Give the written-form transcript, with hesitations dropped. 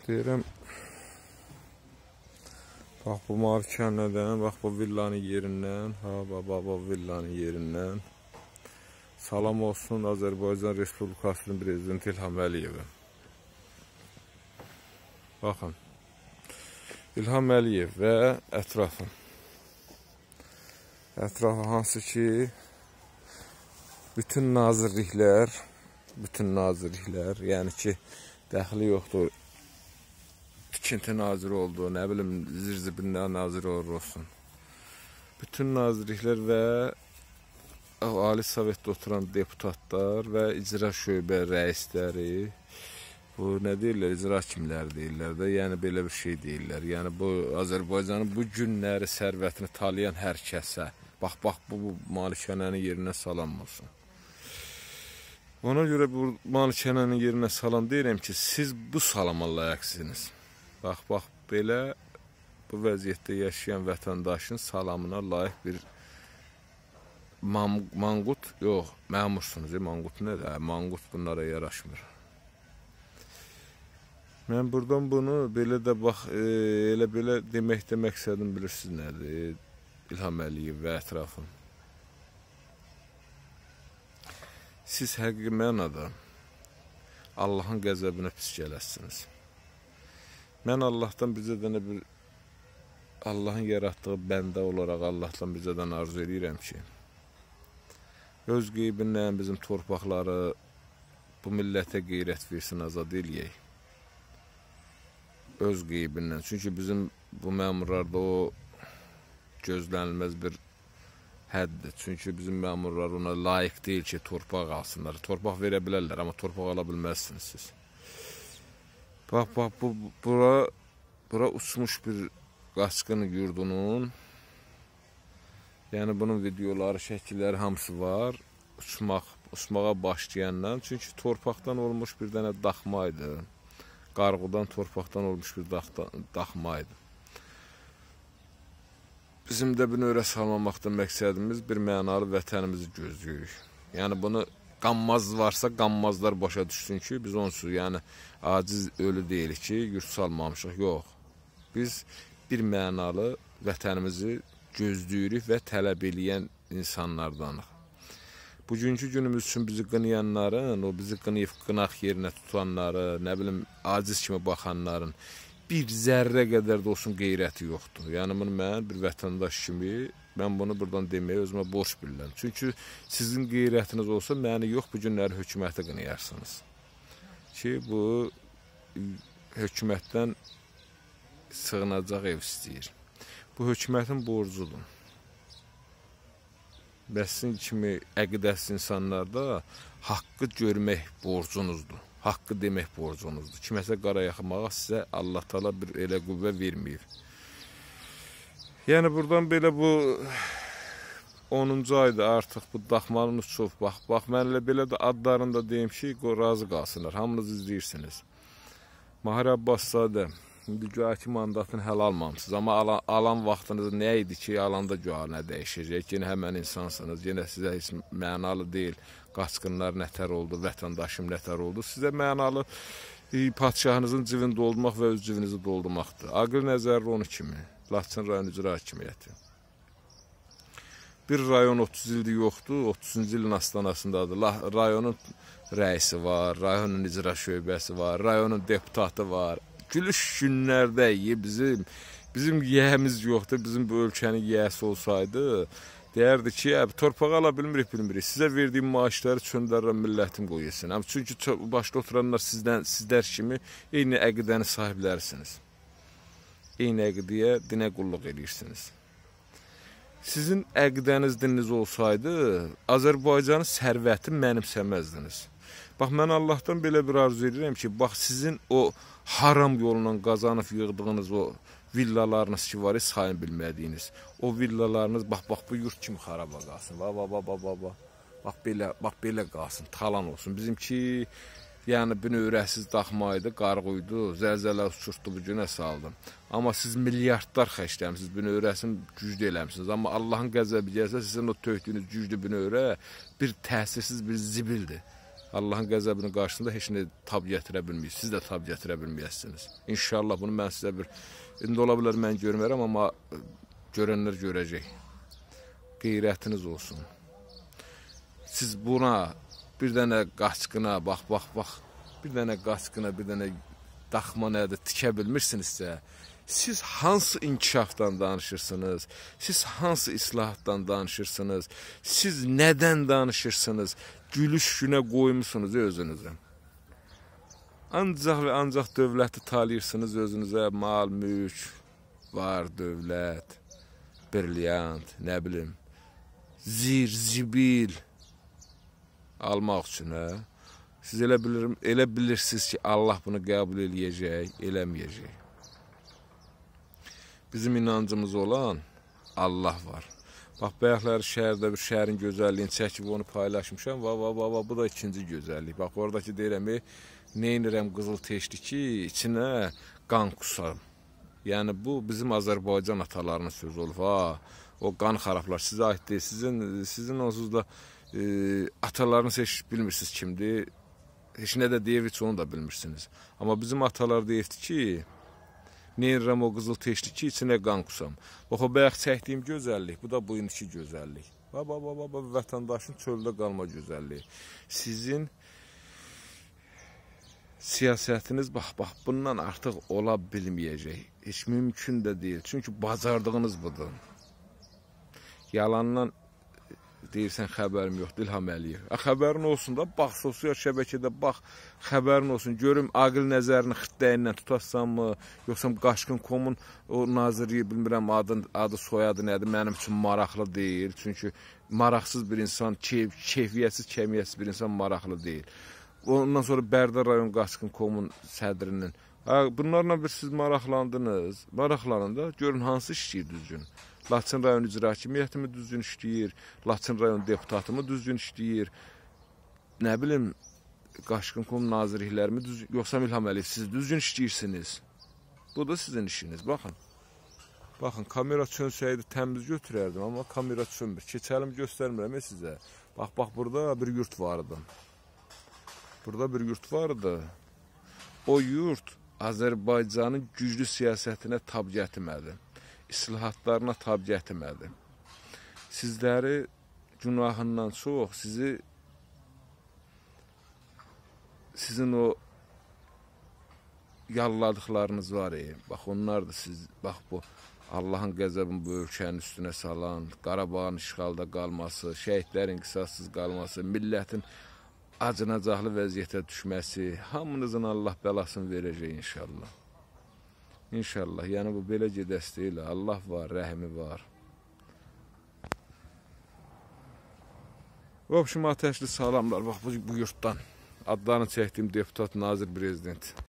Deyirəm, bax bu malikanədən, bax bu villanın yerindən, bu villanın yerindən salam olsun Azərbaycan Respublikasının Prezidenti İlham Əliyevə. Baxın, İlham Əliyev və ətrafı. Ətrafı hansı ki, bütün nazirliklər, yəni ki, dəxli yoxdur. Tikinti naziri oldu, nə bilim, zirzibillə naziri olsun. Bütün nazirliklər və Ali Sovetdə oturan deputatlar və icra şöbə rəisləri, bu nə deyirlər, icra kimləri deyirlər də, yəni belə bir şey deyirlər. Yəni bu Azərbaycanın bu günləri sərvətini talayan hər kəsə, bax bu malikanənin yerinə salam olsun. Ona görə bu malikanənin yerinə salam deyirəm ki, siz bu salama layiqsiniz. Bax, belə bu vəziyyətdə yaşayan vətəndaşın salamına layiq bir manqut, yox, məmursunuz, manqut nədir? Manqut bunlara yaraşmır. Mən buradan bunu belə də bax, elə belə deməkdə məqsədim bilirsiniz nədir? İlham Əliyev və ətrafım. Siz həqiqi mənada Allahın qəzəbinə pis gələsiniz. Mən Allahdan bizədən bir, Allahın yaratdığı bəndə olaraq Allahdan bizədən arzu edirəm ki, öz qeybindən bizim torpaqları bu millətə qeyrət versin, azad eləyək. Öz qeybindən. Çünki bizim bu məmurlarda o gözlənilməz bir həddir. Çünki bizim məmurlar ona layiq deyil ki, torpaq alsınlar. Torpaq verə bilərlər, amma torpaq ala bilməzsiniz siz. Bax, bura uçmuş bir qaçqın yurdunun, yəni bunun videoları, şəkilləri hamısı var, uçmağa başlayandan, çünki torpaqdan olmuş bir dənə daxma idi, qarğudan, torpaqdan olmuş bir daxma idi. Bizim də bir növrə salmamaqda məqsədimiz bir mənalı vətənimizi gözləyirik. Yəni bunu qanmaz varsa, qanmazlar başa düşsün ki, biz onsuz, yəni aciz ölü deyilik ki, yurt salmamışıq, yox. Biz bir mənalı vətənimizi gözləyirik və tələb eləyən insanlardanıq. Bugünkü günümüz üçün bizi qınayanların, o bizi qınaq yerinə tutanları, nə bilim, aciz kimi baxanların bir zərrə qədər də olsun qeyrəti yoxdur. Yəni bunu mən bir vətəndaş kimi, mən bunu buradan deməyə özümə borc bilirəm. Çünki sizin qeyrətiniz olsa, məni yox, bu günləri hökuməti qınayarsınız. Ki, bu hökumətdən sığınacaq ev istəyir. Bu hökumətin borcudur. Və sizin kimi əqidəsiz insanlarda haqqı görmək borcunuzdur. Haqqı demək borcunuzdur. Kiməsə qara yaxmağa sizə Allah Taala bir elə qüvvə verməyib. Yəni buradan belə bu 10-cu ayda artıq bu daxmanın uçub, bax mən elə belə də adlarını da deyim ki, razı qalsınlar. Hamınız izləyirsiniz. Mahir Abbaszadə, indi güya mandatını hələ almamışsınız, amma alan vaxtınız nə idi ki, alanda güya nə dəyişəcək, yenə həmən insansınız, yenə sizə heç mənalı deyil, qaçqınlar nətər oldu, vətəndaşım nətər oldu, sizə mənalı padişahınızın civini doldurmaq və öz civinizi doldurmaqdır. Aqil Nəzərli onu kimi, Laçın rayon icra hakimiyyəti. Bir rayon 30 ildir yoxdur, 30-cu ilin astanasındadır. Rayonun rəisi var, rayonun icra şöbəsi var, rayonun deputatı var. Gülüş günlərdə bizim yiyəmiz yoxdur, bizim bu ölkənin yiyəsi olsaydı, deyərdi ki, torpağı ala bilmirik. Sizə verdiyim maaşları çöndərən millətim qoyulsun. Çünki başda oturanlar sizlər kimi eyni əqidəni sahiblərisiniz. Eyni əqidəyə dinə qulluq edirsiniz. Sizin əqidəniz, dininiz olsaydı, Azərbaycanın sərvəti mənimsəməzdiniz. Bax, mən Allahdan belə bir arzu edirəm ki, bax, sizin o haram yolla qazanıb yığdığınız o villalarınız ki var, sayın bilmədiyiniz. O villalarınız, bax, bu yurt kimi xaraba qalsın. Bax, belə qalsın, talan olsun. Bizimki, yəni, binövrəsiz daxmaydı, qarğuydu, zəlzələ uçurtdu, bu günə saldım. Amma siz milyardlar xərcləmişsiniz, binövrəsini güclü eləmişsiniz. Amma Allahın qəzəbi gəlsə, sizin o tökdüyünüz güclü binövrə bir təsirsiz bir zibildir. Allahın qəzəbinin qarşısında heç nə tab gətirə bilməyiz. Siz də tab gətirə bilməyəsiniz. İnşallah bunu mən sizə indi ola bilər mən görmərəm, amma görənlər görəcək. Qeyrətiniz olsun. Siz buna bir dənə qaçqına, bax, bir dənə qaçqına, bir dənə daxma nədir, tikə bilmirsinizsə, siz hansı inkişafdan danışırsınız, siz hansı islahatdan danışırsınız, siz nədən danışırsınız, gülüş günə qoymuşsunuz özünüzə. Ancaq və ancaq dövləti talayırsınız özünüzə, mal, mülk, var, dövlət, brilyant, nə bilim, zir, zibil almaq üçün, hə? Siz elə bilirsiniz ki, Allah bunu qəbul eləyəcək, eləməyəcək. Bizim inancımız olan Allah var. Bax, bəyəkləri şəhərdə bir şəhərin gözəlliyini çəkib onu paylaşmışam. Bu da ikinci gözəllik. Bax, oradakı deyirəm, neynirəm qızıl teşli ki, içinə qan qusarım. Yəni, bu bizim Azərbaycan atalarının sözü olub. O qan xarablar sizə aid deyil. Sizin onsuz da atalarınız heç bilmirsiniz kimdir. Heç nə də deyib, heç onu da bilmirsiniz. Amma bizim atalar deyibdi ki, neynirəm o qızıl teşli ki, içinə qan qusam. Bax, o bəyək çəkdiyim gözəllik, bu da bu indiki gözəllik. Vətəndaşın çöldə qalma gözəlliyi. Sizin siyasətiniz, bax, bundan artıq ola bilməyəcək. Heç mümkün də deyil. Çünki bacardığınız budur. Yalandan deyirsən, xəbərim yoxdur, İlham Əliyev. Xəbərin olsun da, bax, sosial şəbəkədə, bax, xəbərin olsun. Görüm, aqil nəzərini xırtdəyindən tutarsan mı, yoxsa Qaçqın.com-un o naziri, bilmirəm, adı soyadı nədir, mənim üçün maraqlı deyil. Çünki maraqsız bir insan, keyfiyyətsiz, kəmiyyətsiz bir insan maraqlı deyil. Ondan sonra Bərdə rayon Qaçqın.com-un sədrinin. Bunlarla bir siz maraqlandınız. Maraqlanın da, görün hansı işləyir düzgün. Laçın rayon icra hakimiyyəti mi düzgün işləyir, Laçın rayon deputatı mı düzgün işləyir, nə bilim, Qaçqın.com nazirlikləri mi düzgün, yoxsa İlham Əliyev, siz düzgün işləyirsiniz. Bu da sizin işiniz, baxın. Baxın, kamera çönsəydi təmiz götürərdim, amma kamera çönmür. Keçəlim göstərmirəm sizə. Bax, burada bir yurt vardı. Burada bir yurt vardı. O yurt Azərbaycanın güclü siyasətinə tab gətirmədi. İslahatlarına tab gətirmədi. Sizləri günahından çox, sizin o yalladıqlarınız var. Bax, onlar da siz, bax, bu Allahın qəzəbini bu ölkənin üstünə salan, Qarabağın işğalda qalması, şəhidlərin qisasız qalması, millətin acınacaqlı vəziyyətə düşməsi, hamınızın Allah bəlasını verəcək inşallah. İnşallah, yəni bu belə gedəs deyil, Allah var, rəhmi var. Vəbşim, ateşli salamlar, bax bu yurtdan adlarını çəkdiyim deputat, nazir, prezident.